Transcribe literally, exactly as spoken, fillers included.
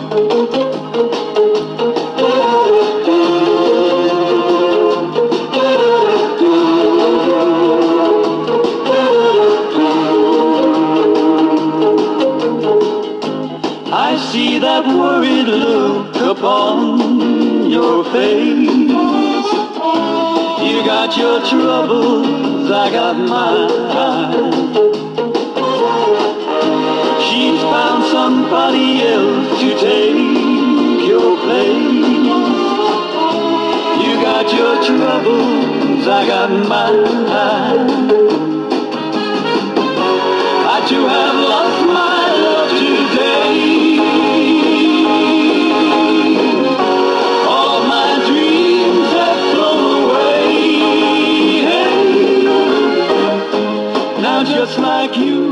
I see that worried look upon your face. You got your troubles, I got mine. She's found somebody else to take your place. You got your troubles, I got mine. I too have lost my love today. All of my dreams have flown away. Hey. Now just like you,